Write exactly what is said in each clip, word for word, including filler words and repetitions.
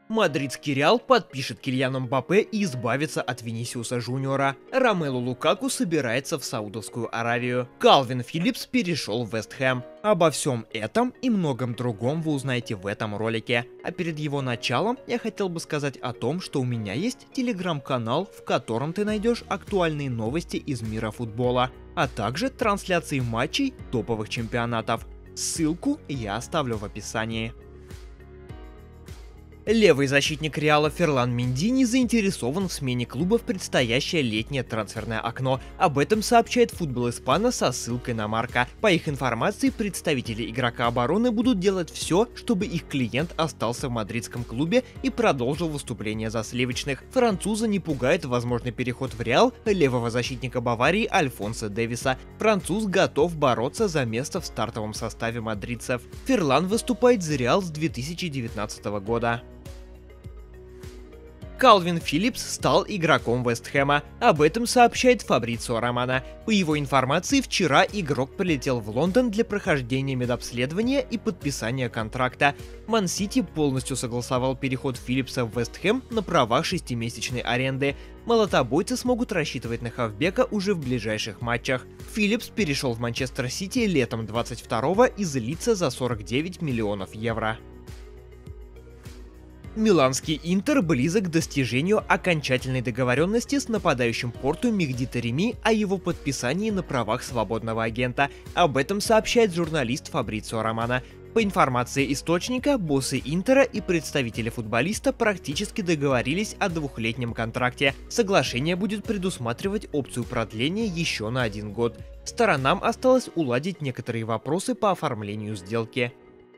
Мадридский Реал подпишет Кильяна Мбаппе и избавится от Винисиуса Жуниора. Ромелу Лукаку собирается в Саудовскую Аравию. Калвин Филлипс перешел в Вест Хэм. Обо всем этом и многом другом вы узнаете в этом ролике. А перед его началом я хотел бы сказать о том, что у меня есть телеграм-канал, в котором ты найдешь актуальные новости из мира футбола, а также трансляции матчей топовых чемпионатов. Ссылку я оставлю в описании. Левый защитник Реала Ферлан Менди не заинтересован в смене клуба в предстоящее летнее трансферное окно. Об этом сообщает Футбол Испано со ссылкой на Марка. По их информации, представители игрока обороны будут делать все, чтобы их клиент остался в мадридском клубе и продолжил выступление за сливочных. Француза не пугает возможный переход в Реал левого защитника Баварии Альфонсо Дэвиса. Француз готов бороться за место в стартовом составе мадридцев. Ферлан выступает за Реал с две тысячи девятнадцатого года. Калвин Филлипс стал игроком Вест Хэма. Об этом сообщает Фабрицио Романо. По его информации, вчера игрок прилетел в Лондон для прохождения медобследования и подписания контракта. Ман-Сити полностью согласовал переход Филлипса в Вест Хэм на правах шестимесячной аренды. Молотобойцы смогут рассчитывать на хавбека уже в ближайших матчах. Филлипс перешел в Манчестер Сити летом двадцать второго и злится за сорок девять миллионов евро. Миланский Интер близок к достижению окончательной договоренности с нападающим Порту Мехди Тареми о его подписании на правах свободного агента. Об этом сообщает журналист Фабрицио Романо. По информации источника, боссы Интера и представители футболиста практически договорились о двухлетнем контракте. Соглашение будет предусматривать опцию продления еще на один год. Сторонам осталось уладить некоторые вопросы по оформлению сделки.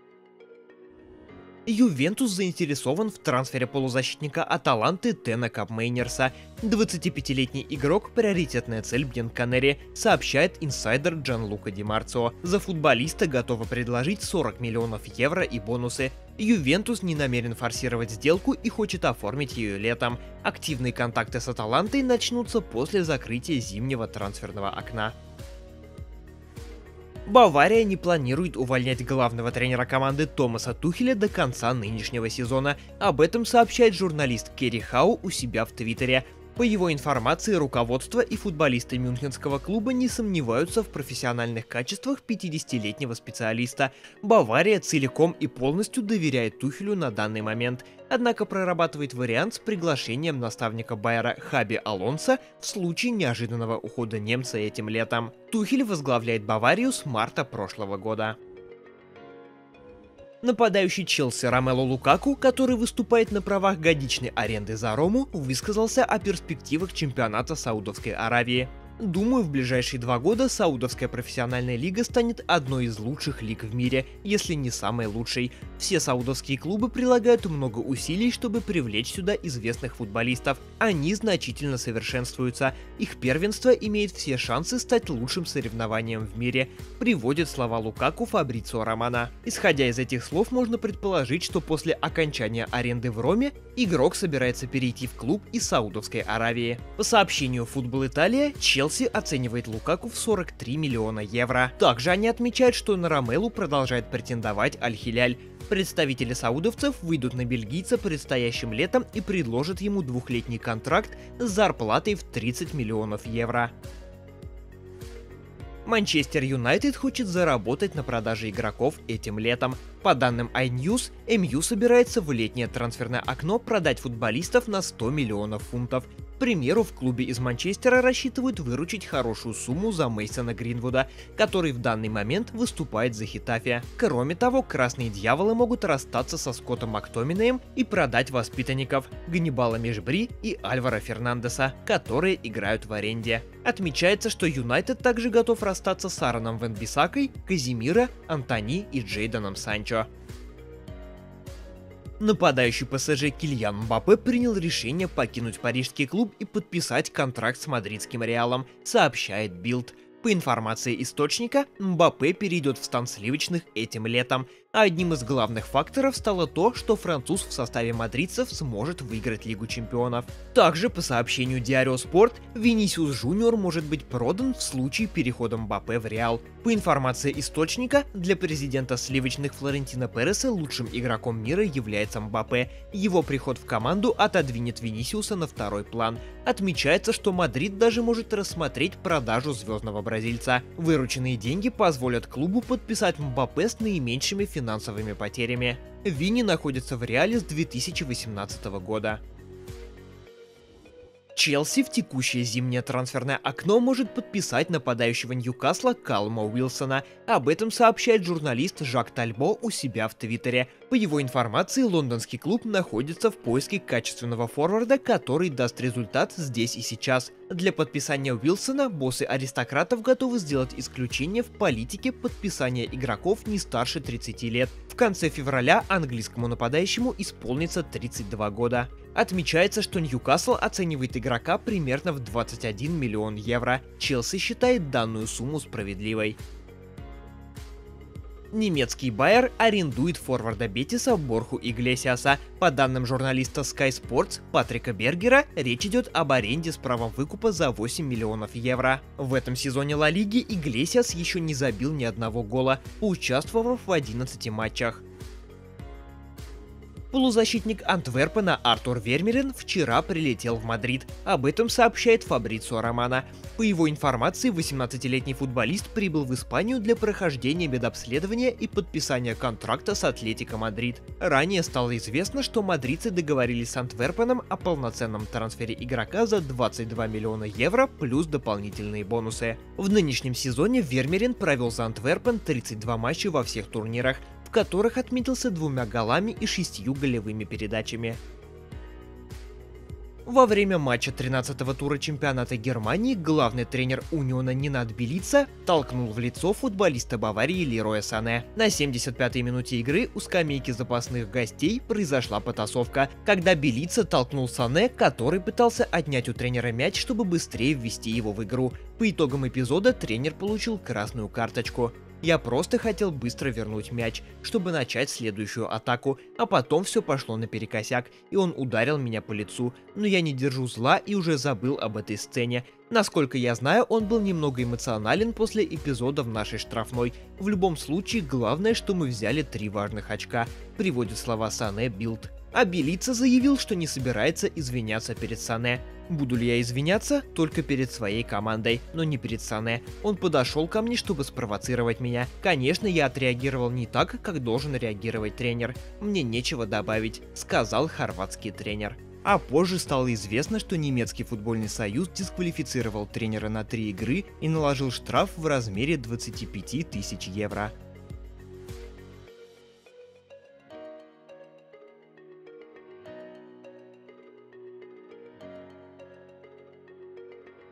Ювентус заинтересован в трансфере полузащитника Аталанты Тена Капмейнерса. двадцатипятилетний игрок — приоритетная цель Бьянконери, сообщает инсайдер Джанлука Ди Марцио. За футболиста готовы предложить сорок миллионов евро и бонусы. Ювентус не намерен форсировать сделку и хочет оформить ее летом. Активные контакты с Аталантой начнутся после закрытия зимнего трансферного окна. Бавария не планирует увольнять главного тренера команды Томаса Тухеля до конца нынешнего сезона. Об этом сообщает журналист Керри Хау у себя в Твиттере. По его информации, руководство и футболисты мюнхенского клуба не сомневаются в профессиональных качествах пятидесятилетнего специалиста. Бавария целиком и полностью доверяет Тухелю на данный момент, однако прорабатывает вариант с приглашением наставника Байера Хаби Алонсо в случае неожиданного ухода немца этим летом. Тухель возглавляет Баварию с марта прошлого года. Нападающий Челси Ромелу Лукаку, который выступает на правах годичной аренды за Рому, высказался о перспективах чемпионата Саудовской Аравии. «Думаю, в ближайшие два года Саудовская профессиональная лига станет одной из лучших лиг в мире, если не самой лучшей. Все саудовские клубы прилагают много усилий, чтобы привлечь сюда известных футболистов. Они значительно совершенствуются. Их первенство имеет все шансы стать лучшим соревнованием в мире», приводит слова Лукаку Фабрицио Романо. Исходя из этих слов, можно предположить, что после окончания аренды в Роме игрок собирается перейти в клуб из Саудовской Аравии. По сообщению Футбол Италия, Челси оценивает Лукаку в сорок три миллиона евро. Также они отмечают, что на Ромелу продолжает претендовать Аль-Хиляль. Представители саудовцев выйдут на бельгийца предстоящим летом и предложат ему двухлетний контракт с зарплатой в тридцать миллионов евро. Манчестер Юнайтед хочет заработать на продаже игроков этим летом. По данным iNews, эм ю собирается в летнее трансферное окно продать футболистов на сто миллионов фунтов. К примеру, в клубе из Манчестера рассчитывают выручить хорошую сумму за Мейсона Гринвуда, который в данный момент выступает за Хетафе. Кроме того, красные дьяволы могут расстаться со Скоттом Мактоминеем и продать воспитанников Ганнибала Межбри и Альваро Фернандеса, которые играют в аренде. Отмечается, что Юнайтед также готов расстаться с Аароном Ван-Бисакой, Казимиро, Антони и Джейдоном Санчо. Нападающий ПСЖ Кильян Мбаппе принял решение покинуть парижский клуб и подписать контракт с мадридским Реалом, сообщает Билд. По информации источника, Мбаппе перейдет в стан сливочных этим летом. а одним из главных факторов стало то, что француз в составе мадридцев сможет выиграть Лигу чемпионов. Также, по сообщению Диарио Спорт, Винисиус Жуниор может быть продан в случае перехода Мбаппе в Реал. По информации источника, для президента сливочных Флорентино Переса лучшим игроком мира является Мбаппе. Его приход в команду отодвинет Винисиуса на второй план. Отмечается, что Мадрид даже может рассмотреть продажу звездного бразильца. Вырученные деньги позволят клубу подписать Мбаппе с наименьшими финансовыми потерями. Винни находится в Реале с две тысячи восемнадцатого года. Челси в текущее зимнее трансферное окно может подписать нападающего Ньюкасла Калума Уилсона. Об этом сообщает журналист Жак Тальбо у себя в Твиттере. По его информации, лондонский клуб находится в поиске качественного форварда, который даст результат здесь и сейчас. Для подписания Уилсона боссы аристократов готовы сделать исключение в политике подписания игроков не старше тридцати лет. В конце февраля английскому нападающему исполнится тридцать два года. Отмечается, что Ньюкасл оценивает игрока примерно в двадцать один миллион евро. Челси считает данную сумму справедливой. Немецкий Байер арендует форварда Бетиса Борху Иглесиаса. По данным журналиста Sky Sports Патрика Бергера, речь идет об аренде с правом выкупа за восемь миллионов евро. В этом сезоне Ла Лиги Иглесиас еще не забил ни одного гола, поучаствовав в одиннадцати матчах. Полузащитник Антверпена Артур Вермеерен вчера прилетел в Мадрид. Об этом сообщает Фабрицио Романо. По его информации, восемнадцатилетний футболист прибыл в Испанию для прохождения медобследования и подписания контракта с Атлетико Мадрид. Ранее стало известно, что мадридцы договорились с Антверпеном о полноценном трансфере игрока за двадцать два миллиона евро плюс дополнительные бонусы. В нынешнем сезоне Вермеерен провел за Антверпен тридцать два матча во всех турнирах, в которых отметился двумя голами и шестью голевыми передачами. Во время матча тринадцатого тура чемпионата Германии главный тренер Униона Ненад Белица толкнул в лицо футболиста Баварии Лероя Сане. На семьдесят пятой минуте игры у скамейки запасных гостей произошла потасовка, когда Белица толкнул Сане, который пытался отнять у тренера мяч, чтобы быстрее ввести его в игру. По итогам эпизода тренер получил красную карточку. Я просто хотел быстро вернуть мяч, чтобы начать следующую атаку, а потом все пошло наперекосяк, и он ударил меня по лицу, но я не держу зла и уже забыл об этой сцене. Насколько я знаю, он был немного эмоционален после эпизода в нашей штрафной. В любом случае, главное, что мы взяли три важных очка, приводит слова Сане Билд. А Белица заявил, что не собирается извиняться перед Сане. Буду ли я извиняться? Только перед своей командой, но не перед Сане. Он подошел ко мне, чтобы спровоцировать меня. Конечно, я отреагировал не так, как должен реагировать тренер. Мне нечего добавить, сказал хорватский тренер. А позже стало известно, что немецкий футбольный союз дисквалифицировал тренера на три игры и наложил штраф в размере двадцати пяти тысяч евро.